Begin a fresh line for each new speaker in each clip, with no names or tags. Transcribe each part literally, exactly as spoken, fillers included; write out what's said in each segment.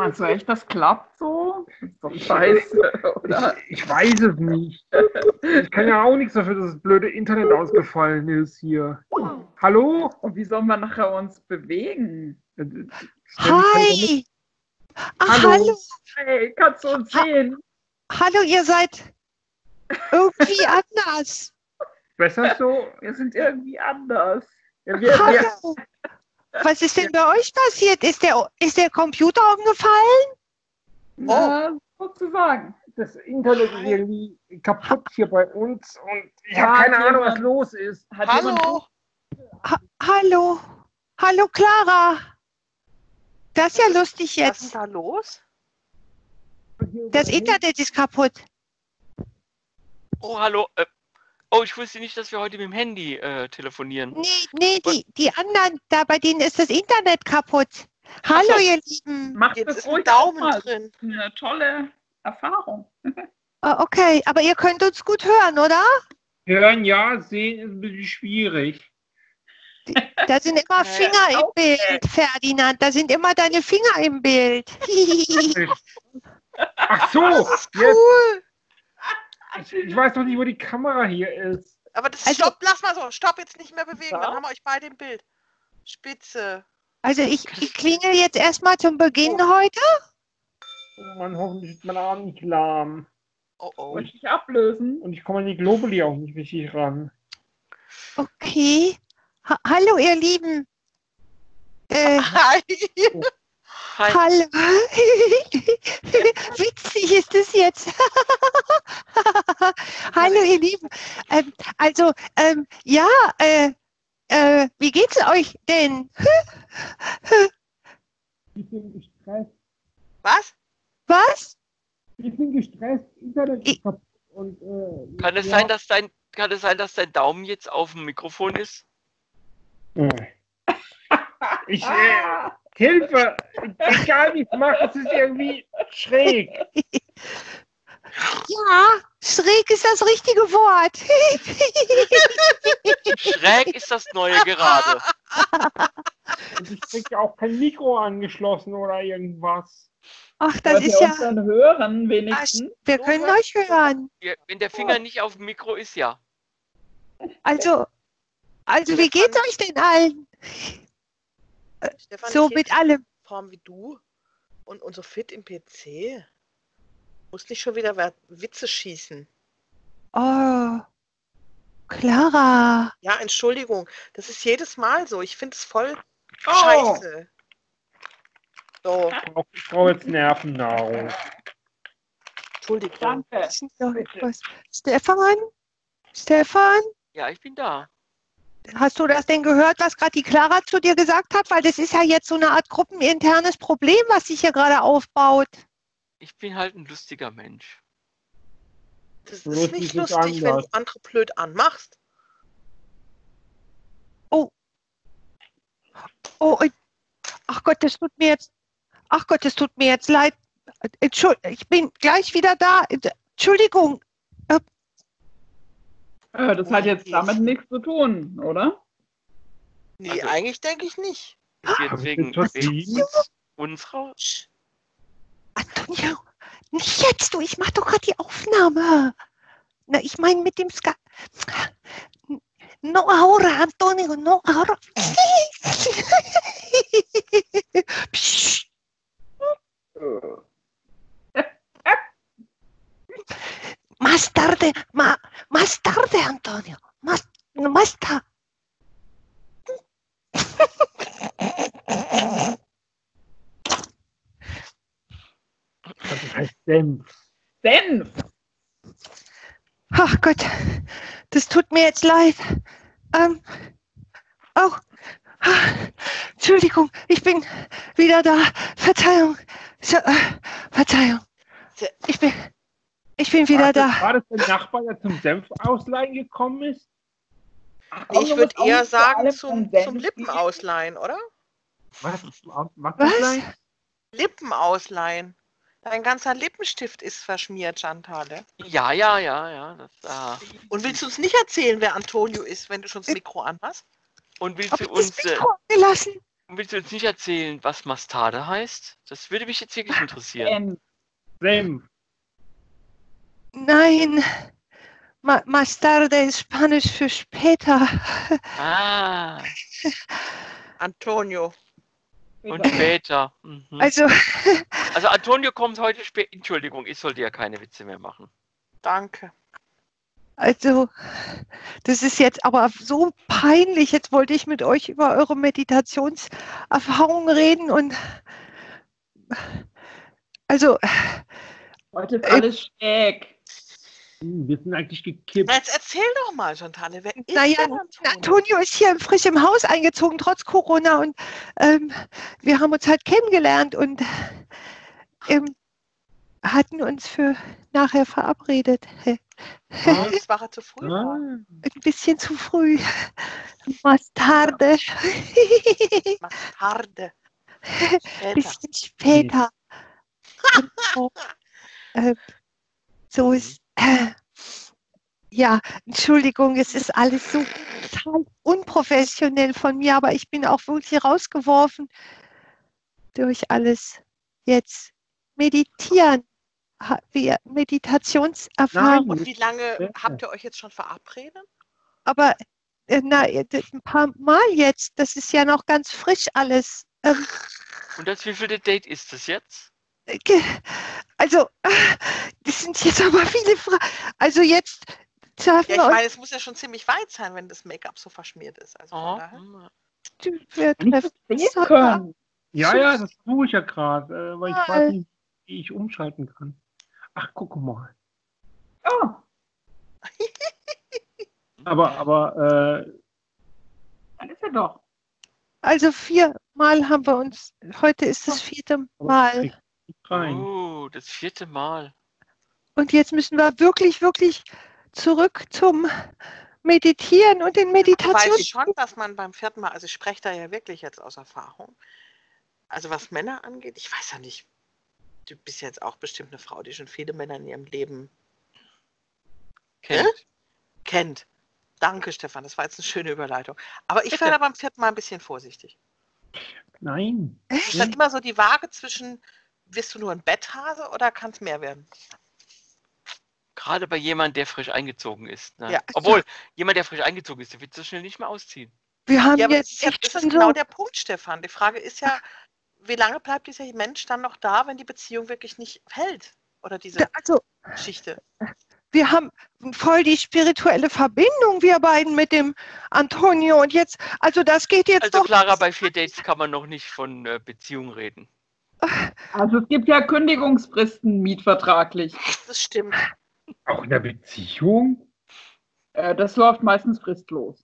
Meinst du echt, das klappt so? Das ist doch scheiße, oder?
Ich, ich weiß es nicht. Ich kann ja auch nichts dafür, dass das blöde Internet ausgefallen ist hier. Hallo?
Und wie sollen wir nachher uns bewegen?
Äh, Steffi kann doch nicht-
Hi! Ach,
Hallo.
hallo!
Hey, kannst du uns
Ha-
sehen?
Hallo, ihr seid irgendwie anders.
Besser so?
Wir sind irgendwie anders. Ja, wir, wir,
Hallo! Was ist denn bei euch passiert? Ist der, ist der Computer umgefallen?
na, sozusagen.
Das Internet ist irgendwie kaputt hier bei uns und ich
Ja,
habe keine Ahnung, was
jemand-
los ist.
Hat
Hallo?
Ha hallo? Hallo, Clara! Das ist ja lustig
Was ist
jetzt.
da los?
Das Internet ist kaputt.
Oh, hallo. Äh, oh, ich wusste nicht, dass wir heute mit dem Handy äh, telefonieren.
Nee, nee, die, die anderen, da bei denen ist das Internet kaputt. Hallo,
so.
ihr Lieben.
Macht
Jetzt
das
ist ein
ruhig
Daumen
auch mal.
drin.
Eine tolle Erfahrung.
Oh, okay, aber ihr könnt uns gut hören, oder?
Hören ja, sehen ist ein bisschen schwierig.
Da sind immer Finger im Bild, Ferdinand. Da sind immer deine Finger im Bild.
Ach so, jetzt,
Cool.
ich, ich weiß noch nicht, wo die Kamera hier ist.
Aber das
Also-
Stopp, lass mal so. Stopp, jetzt nicht mehr bewegen.
Ja.
Dann haben wir euch beide im Bild. Spitze.
Also ich, ich klingel jetzt erstmal zum Beginn heute.
Oh Mann, hoffentlich ist mein Arm nicht lahm.
Oh oh.
Wollte ich ablösen?
Und ich komme an die Globuli auch nicht richtig ran.
Okay. Ha Hallo, ihr Lieben. Äh,
Hi.
Hi.
hallo. Witzig ist es jetzt. Hallo, ihr Lieben. Ähm, also, ähm, ja, äh, äh, wie geht's euch denn?
Ich bin gestresst.
Was?
Was?
Ich bin gestresst. Internet
Ich-
ist kaputt. Und, äh,
Kann es
ja.
sein, dass dein, kann es sein, dass dein Daumen jetzt auf dem Mikrofon ist?
Ich, äh, Hilfe! Egal wie ich es mache, es ist irgendwie schräg.
Ja, schräg ist das richtige Wort.
Schräg ist das Neue gerade.
Und ich kriege auch kein Mikro angeschlossen oder irgendwas.
Ach, das
Wollt
ist
ihr uns
ja.
dann hören, wenigstens?
Wir können euch hören.
Ja, wenn der Finger nicht auf dem Mikro ist, ja.
Also, also wie geht's euch denn allen?
Stefan,
So
ich
mit allem.
Form wie du und unser Fit im P C. Muss nicht schon wieder wer Witze schießen.
Oh, Clara.
Ja, Entschuldigung. Das ist jedes Mal so. Ich finde es voll
Oh.
scheiße. So,
Ich brauche brauch jetzt Nervennahrung.
Entschuldigung.
Danke.
Was ist denn da los? Stefan? Stefan?
Ja, ich bin da.
Hast du das denn gehört, was gerade die Clara zu dir gesagt hat? Weil das ist ja jetzt so eine Art gruppeninternes Problem, was sich hier gerade aufbaut.
Ich bin halt ein lustiger Mensch.
Das
Lustig
ist nicht
ist
lustig, wenn
anders.
du andere blöd anmachst.
Oh, ich- ach Gott, das tut mir jetzt, ach Gott, das tut mir jetzt leid. Entschuldigung, ich bin gleich wieder da. Entschuldigung.
Äh, das hat jetzt damit nichts zu tun, oder?
Nee,
Also-
eigentlich denke ich nicht.
Ist
Hab
jetzt
ich
wegen,
das
wegen
schon
uns, unserer.
Antonio, nicht jetzt, du, ich mach doch gerade die Aufnahme. Na, ich meine mit dem Ska. No ahora, Antonio, no ahora. Psst. Más tarde, ma, más tarde, Antonio. Más, más tarde.
Das heißt Senf.
Senf!
Ach Gott, das tut mir jetzt leid. Ähm, oh, ah, Entschuldigung, ich bin wieder da. Verzeihung, so, äh, Verzeihung. Ich bin, ich bin wieder
War das,
da.
war das der Nachbar, der zum Senf ausleihen gekommen ist?
Nee, ich würde eher sagen
allem
zum,
vom Senf
zum Lippen ausleihen, oder?
Was? Was?
Was?
Lippen ausleihen. Dein ganzer Lippenstift ist verschmiert, Chantale.
Ja, ja, ja, ja. Das, ah.
Und willst du uns nicht erzählen, wer Antonio ist, wenn du schon das Mikro anhast?
Und willst
Hab
du
ich das
uns, äh,
Mikro gelassen?
willst du uns nicht erzählen, was Mastade heißt? Das würde mich jetzt wirklich interessieren.
Ähm,
Senf.
Nein, Ma más tarde ist Spanisch für später.
Ah,
Antonio.
und später. Mhm.
Also,
Also Antonio kommt heute spät. Entschuldigung, ich sollte ja keine Witze mehr machen.
Danke.
also, das ist jetzt aber so peinlich. Jetzt wollte ich mit euch über eure Meditationserfahrungen reden und also,
heute ist alles schräg.
Hm, wir sind eigentlich gekippt.
Na, jetzt erzähl doch mal, Chantale, wer ist
naja,
denn Antonio?
Antonio ist hier frisch im Haus eingezogen, trotz Corona und ähm, wir haben uns halt kennengelernt und ähm, hatten uns für nachher verabredet.
Oh, das war er zu früh.
Ah,
Ein bisschen zu früh. Más tarde.
Mastarde.
Ein
Später.
bisschen später. Genau. Äh, so ist. Äh, ja, Entschuldigung, es ist alles so total unprofessionell von mir, aber ich bin auch wirklich rausgeworfen durch alles. Jetzt meditieren. Ha- Wir Meditationserfahrung.
Nein.
Und wie lange
Später.
habt ihr euch jetzt schon verabredet?
Aber äh, na, äh, d- ein paar Mal jetzt. Das ist ja noch ganz frisch alles. Ähm,
Und das wievielte Date ist das jetzt?
äh, ge- also, äh, das sind jetzt aber viele Fragen. Also jetzt treffen
Ja, ich
wir uns.
meine, es muss ja schon ziemlich weit sein, wenn das Make-up so verschmiert ist. Also von
Aha.
daher.
hm.
Wir
Wenn ich
treffen
das
uns
sehen
heute
können.
Ja, ja, das tue ich ja gerade, äh, weil ich
Mal.
weiß nicht, wie ich umschalten kann. Ach, guck mal.
Oh,
Aber, aber, äh,
dann ist er doch.
Also viermal haben wir uns. Heute ist das vierte
aber
Mal.
krieg nicht rein.
Oh, das vierte Mal.
Und jetzt müssen wir wirklich, wirklich zurück zum Meditieren und den
Du
Meditation.
weißt schon, dass man beim vierten Mal, also ich spreche da ja wirklich jetzt aus Erfahrung, also was Männer angeht, ich weiß ja nicht, du bist jetzt auch bestimmt eine Frau, die schon viele Männer in ihrem Leben
Kennt.
kennt. Danke, Stefan, das war jetzt eine schöne Überleitung. Aber ich
Bitte.
werde beim vierten Mal ein bisschen vorsichtig.
Nein.
Es ist dann immer so die Waage zwischen, wirst du nur ein Betthase oder kann es mehr werden?
Gerade bei jemandem, der frisch eingezogen ist. Ne?
Ja.
Obwohl, jemand, der frisch eingezogen ist, der wird so schnell nicht mehr ausziehen.
Wir haben
Ja, aber das
jetzt
ist, ja,
echt
das ist
schon
genau
so.
der Punkt, Stefan. Die Frage ist ja, wie lange bleibt dieser Mensch dann noch da, wenn die Beziehung wirklich nicht hält? Oder diese
Also,
Geschichte.
wir haben voll die spirituelle Verbindung, wir beiden mit dem Antonio. Und jetzt, also das geht jetzt
Also
doch.
Clara, bei vier Dates kann man noch nicht von äh, Beziehung reden.
Also es gibt ja Kündigungsfristen mietvertraglich.
Das stimmt.
Auch in der Beziehung?
Äh, das läuft meistens fristlos.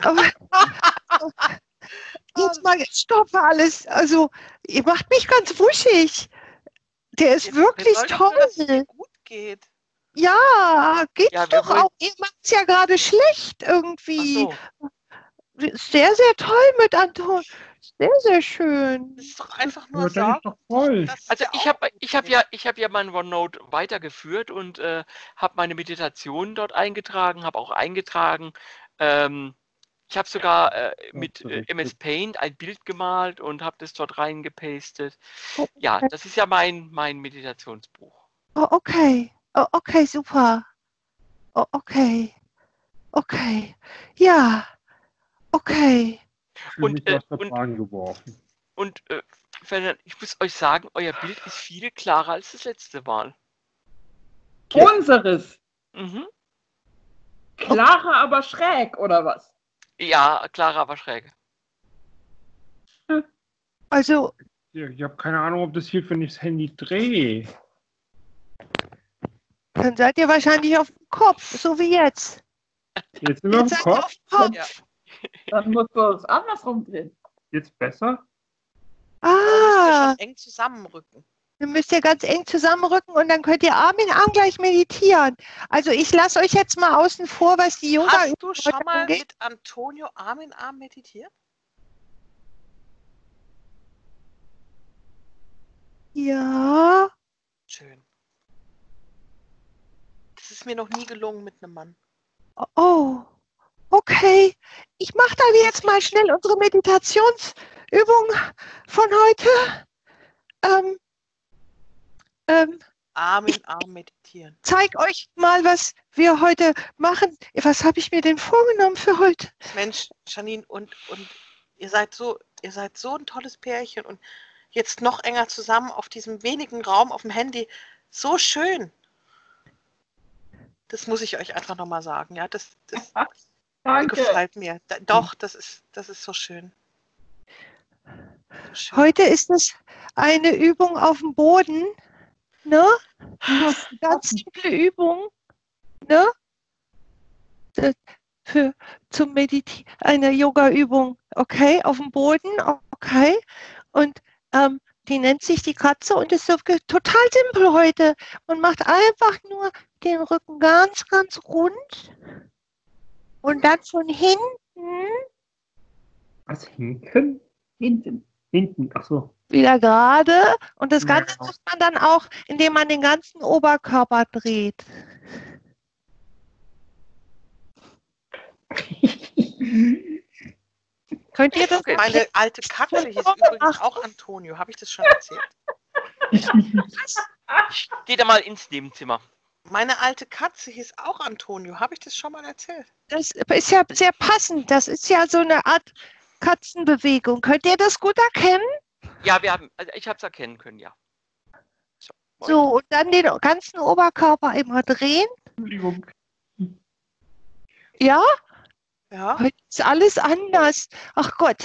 Jetzt mal, stopp alles. Also, ihr macht mich ganz wuschig. Der ist
Wir-
wirklich
wir wollen doch nur, dass es dir
toll.
gut geht.
Ja, geht's
Ja, wir
doch
wollen-
auch. Ihr macht's ja gerade schlecht
Ach
irgendwie.
so.
Sehr, sehr toll mit Anton. Sehr, sehr schön.
Das ist doch einfach nur
Ja, das
sagen,
ist doch toll.
dass es
Also
dir
ich
auch
habe
gut
ich hab
geht.
ja, ich hab ja mein OneNote weitergeführt und äh, habe meine Meditation dort eingetragen, habe auch eingetragen. Ähm, ich habe sogar äh, mit äh, M S Paint ein Bild gemalt und habe das dort reingepastet.
Oh,
Ja,
okay.
das ist ja mein, mein Meditationsbuch.
Oh, okay. Oh, okay, super. Oh, okay. Okay. Ja. Okay.
Schlimm
Und,
ist, du
äh,
hast der
und-
Bahn geworfen.
Und äh, Ferdinand, ich muss euch sagen, euer Bild ist viel klarer als das letzte Mal.
Unseres.
Mhm.
Klarer, aber schräg, oder was?
Ja, klarer, aber schräg.
Also,
Ja, ich habe keine Ahnung, ob das hilft, wenn ich das Handy drehe.
dann seid ihr wahrscheinlich auf dem Kopf, so wie jetzt.
Jetzt sind wir
Jetzt
im
seid ihr
Kopf.
auf dem Kopf.
Ja.
Dann musst du es andersrum drehen.
Jetzt besser?
Da müsst ihr
Ah,
schon eng zusammenrücken.
dann müsst ihr ganz eng zusammenrücken und dann könnt ihr Arm in Arm gleich meditieren. Also ich lasse euch jetzt mal außen vor, was die Yoga
Hast du schon mal
angeht.
mit Antonio Arm in Arm meditiert?
Ja.
Schön. Das ist mir noch nie gelungen mit einem Mann.
Oh. Okay. Ich mache dann jetzt mal schnell unsere Meditationsübung Übung von heute. Ähm, ähm,
Arm in Arm meditieren.
zeig euch mal, was wir heute machen. Was habe ich mir denn vorgenommen für heute?
Mensch, Janine, und, und ihr seid so, ihr seid so ein tolles Pärchen und jetzt noch enger zusammen auf diesem wenigen Raum auf dem Handy. So schön. Das muss ich euch einfach nochmal sagen. Ja, das, das
Danke.
gefällt mir. Da, doch, das ist, das ist so schön. So schön.
Heute ist es eine Übung auf dem Boden. Ne? Ganz simple Übung. Ne? Das für zum Meditieren, eine Yoga-Übung. Okay, auf dem Boden. Okay. Und ähm, die nennt sich die Katze und ist so ge- total simpel heute. Man macht einfach nur den Rücken ganz, ganz rund. Und dann von hinten
Was, hinten?
Hinten.
Hinten, ach so.
wieder gerade. Und das
Ja.
Ganze macht man dann auch, indem man den ganzen Oberkörper dreht. Könnt ihr das?
Meine alte Katze hieß übrigens auch Antonio. Habe ich das schon erzählt?
Geh da mal ins Nebenzimmer.
Meine alte Katze hieß auch Antonio. Habe ich das schon mal erzählt?
Das ist ja sehr passend. Das ist ja so eine Art Katzenbewegung. Könnt ihr das gut erkennen?
Ja, wir haben, also ich habe es erkennen können, ja. So,
So, und dann den ganzen Oberkörper immer drehen.
Entschuldigung.
Ja,
Ja.
heute ist alles anders. Ach Gott.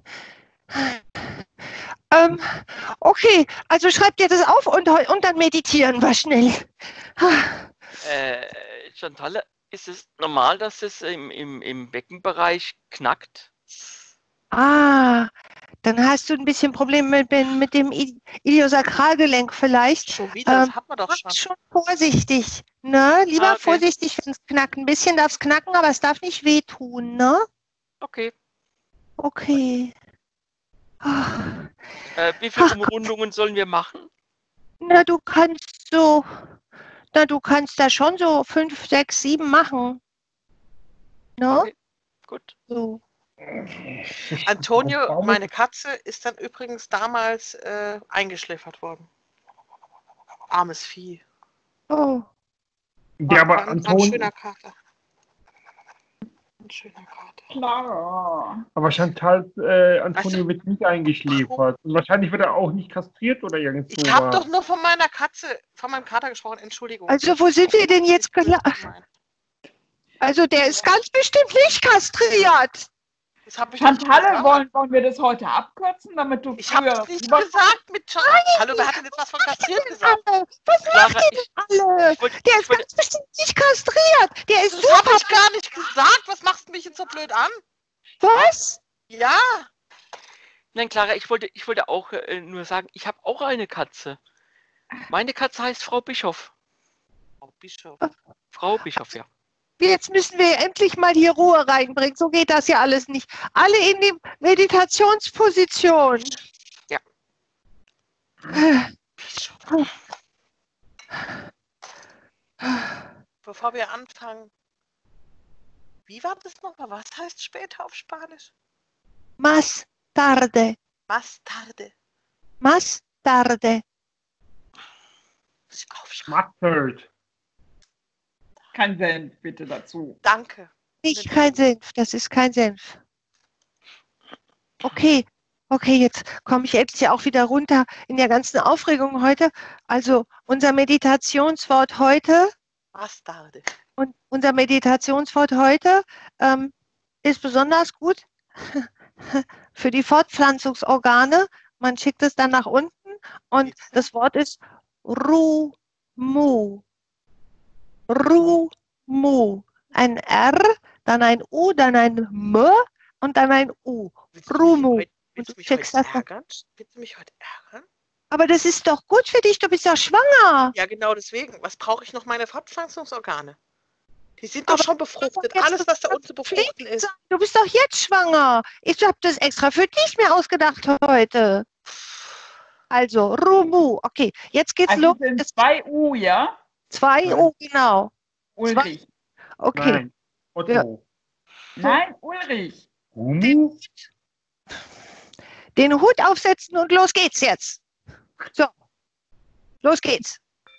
Ähm, okay, also schreibt ihr das auf und, heu- und dann meditieren wir schnell.
Äh, Chantal, ist es normal, dass es im, im, im Beckenbereich knackt?
Ah, dann hast du ein bisschen Probleme mit, dem- mit dem I- Iliosakralgelenk vielleicht.
Schon wieder, das
Ähm,
hat man doch
Mach
schon.
schon vorsichtig, ne? Lieber
Ah, okay.
vorsichtig, wenn es knackt. Ein bisschen darf es knacken, aber es darf nicht wehtun, ne?
Okay.
Okay. Ach,
Äh, wie viele
Ach Gott.
Umrundungen sollen wir machen?
na, du kannst so, na, du kannst da schon so fünf, sechs, sieben machen. Ne?
Okay, gut.
So.
Antonio, meine Katze, ist dann übrigens damals äh, eingeschläfert worden. Armes Vieh.
Oh.
Ja, aber
war, war ein
Anton,
schöner Kater. Ein schöner Kater.
Klar.
aber Chantal, äh, Antonio
Weißt du,
wird nicht eingeschläfert. Und wahrscheinlich wird er auch nicht kastriert oder irgend
Ich habe
sowas.
doch nur von meiner Katze, von meinem Kater gesprochen. Entschuldigung.
Also, wo sind wir denn jetzt
Nicht böse
gelandet?
gemeint.
Also, der ist ganz bestimmt nicht kastriert.
Das habe ich nicht
Chantal,
gesagt.
wollen, wollen wir das heute abkürzen, damit du
Ich habe
früher
es nicht
rüber-
gesagt mit Chan Hallo, wer hat denn jetzt was von kastriert gesagt?
Alle. Was
Clara,
macht ihr
ich,
denn alle?
ich wollte,
Der
ich
ist
wollte,
ganz bestimmt nicht kastriert. Der ist
Das habe
super.
ich gar nicht gesagt. Was machst du mich jetzt so blöd an?
Was?
Ja.
nein, Clara, ich wollte, ich wollte auch äh, nur sagen, ich habe auch eine Katze. Meine Katze heißt Frau Bischof.
Oh, Bischof.
Frau Bischof, ja.
Jetzt müssen wir endlich mal hier Ruhe reinbringen. So geht das ja alles nicht. Alle in die Meditationsposition.
Ja.
Bischof. Bevor wir anfangen, wie war das nochmal? Was heißt später auf Spanisch?
Más tarde.
Más tarde.
Más tarde.
Muss ich aufschreiben.
Mustard.
Kein Senf bitte dazu.
Danke.
Nicht kein Senf. Das ist kein Senf. Okay. Okay, jetzt komme ich jetzt ja auch wieder runter in der ganzen Aufregung heute. Also unser Meditationswort heute
Más tarde.
und unser Meditationswort heute ähm, ist besonders gut für die Fortpflanzungsorgane. Man schickt es dann nach unten und das Wort ist Rumu. Rumu. Ein R, dann ein U, dann ein M und dann ein U.
Willst du mich
Rumu.
heute, willst du
Und
mich
du
heute
schickst das dann.
ärgern? Willst du mich heute ärgern?
Aber das ist doch gut für dich, du bist ja schwanger.
Ja, genau deswegen. Was brauche ich noch meine Fortpflanzungsorgane? Die sind doch
Aber
schon befruchtet.
jetzt
Alles, was da
das
unten zu befruchten ist.
Du bist doch jetzt schwanger. Ich habe das extra für dich mir ausgedacht heute. Also, Rumu. Okay, jetzt geht's
Also
los.
sind
Es-
zwei U, ja?
Zwei
Nein.
O, genau.
Ulrich.
Okay.
Nein. Otto.
Nein, Ulrich.
Humu?
Den Hut aufsetzen und los geht's jetzt. So, los geht's.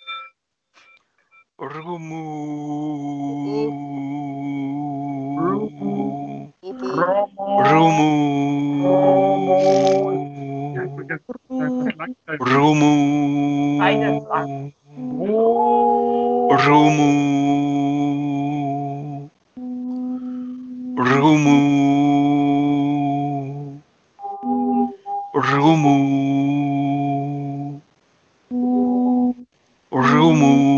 Rumu.
Ubu.
Rumu. Rumu.
Eines an.
Rumu. Rumu. Rumu. Rumu.